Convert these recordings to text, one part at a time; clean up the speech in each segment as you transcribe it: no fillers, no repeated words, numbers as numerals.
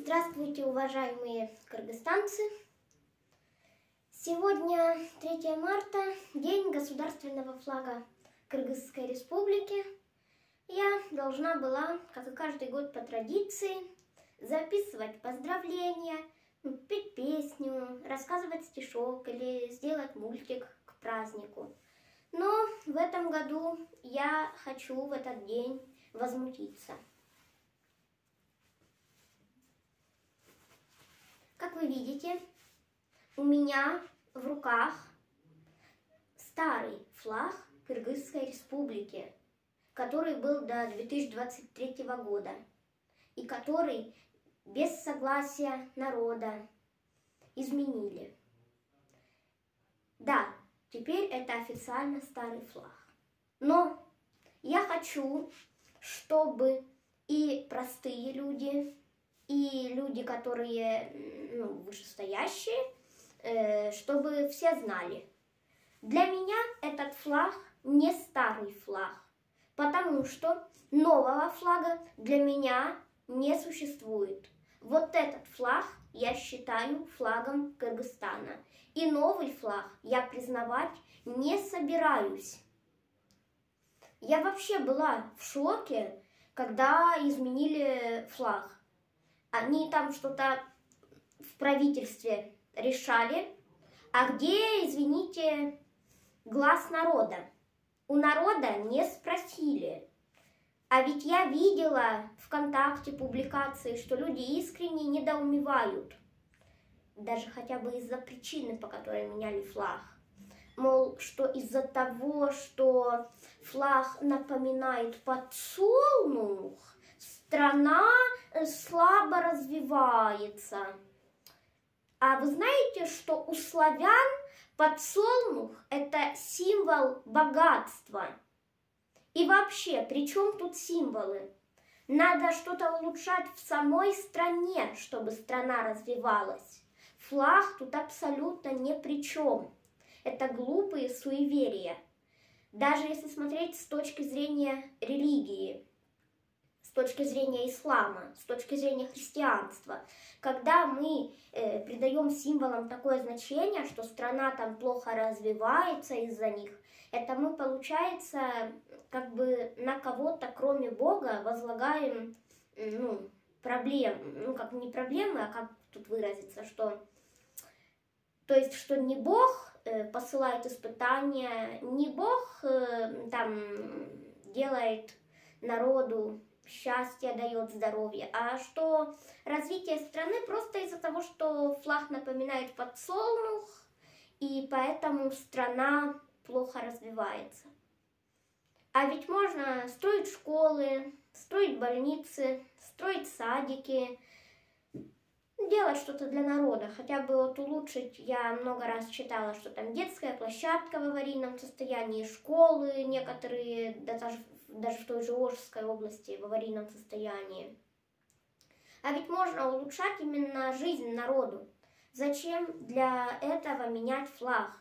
Здравствуйте, уважаемые кыргызстанцы! Сегодня 3 марта, день государственного флага Кыргызской Республики. Я должна была, как и каждый год по традиции, записывать поздравления, петь песню, рассказывать стишок или сделать мультик к празднику. Но в этом году я хочу в этот день возмутиться. Как вы видите, у меня в руках старый флаг Кыргызской Республики, который был до 2023 года и который без согласия народа изменили. Да, теперь это официально старый флаг. Но я хочу, чтобы и простые люди, и люди, которые вышестоящие, чтобы все знали. Для меня этот флаг не старый флаг, потому что нового флага для меня не существует. Вот этот флаг я считаю флагом Кыргызстана. И новый флаг я признавать не собираюсь. Я вообще была в шоке, когда изменили флаг. Они там что-то в правительстве решали, а где, извините, глас народа? У народа не спросили. А ведь я видела ВКонтакте публикации, что люди искренне недоумевают. Даже хотя бы из-за причины, по которой меняли флаг. Мол, что из-за того, что флаг напоминает подсолнух, страна слабо развивается. А вы знаете, что у славян подсолнух – это символ богатства? И вообще, при чем тут символы? Надо что-то улучшать в самой стране, чтобы страна развивалась. Флаг тут абсолютно ни при чем. Это глупые суеверия. Даже если смотреть с точки зрения религии, с точки зрения ислама, с точки зрения христианства, когда мы придаем символам такое значение, что страна там плохо развивается из-за них, это мы, получается, как бы на кого-то, кроме Бога, возлагаем проблемы. Как не проблемы, а как тут выразиться, что... То есть, что не Бог посылает испытания, не Бог там делает народу счастье, дает здоровье, а что развитие страны просто из-за того, что флаг напоминает подсолнух, и поэтому страна плохо развивается. А ведь можно строить школы, строить больницы, строить садики, делать что-то для народа, хотя бы вот улучшить. Я много раз читала, что там детская площадка в аварийном состоянии, школы некоторые, даже в той же Ожской области в аварийном состоянии. А ведь можно улучшать именно жизнь народу. Зачем для этого менять флаг?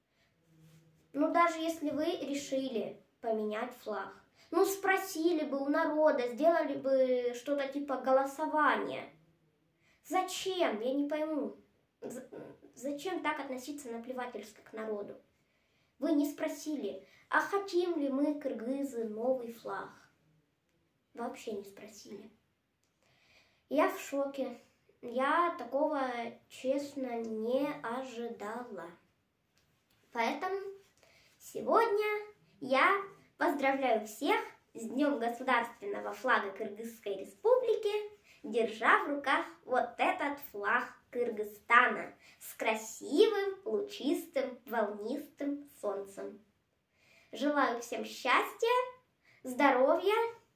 Даже если вы решили поменять флаг, спросили бы у народа, сделали бы что-то типа голосования. Зачем? Я не пойму. Зачем так относиться наплевательски к народу? Вы не спросили, а хотим ли мы, кыргызы, новый флаг? Вообще не спросили. Я в шоке. Я такого, честно, не ожидала. Поэтому сегодня я поздравляю всех с Днем государственного флага Кыргызской Республики, держа в руках вот этот флаг Кыргызстана с красивым, лучистым, волнистым солнцем. Желаю всем счастья, здоровья,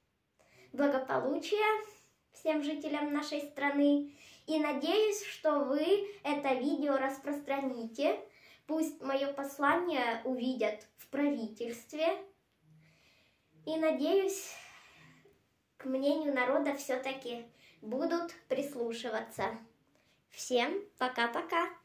благополучия всем жителям нашей страны. И надеюсь, что вы это видео распространите. Пусть мое послание увидят в правительстве. И надеюсь, к мнению народа все-таки будут прислушиваться. Всем пока-пока!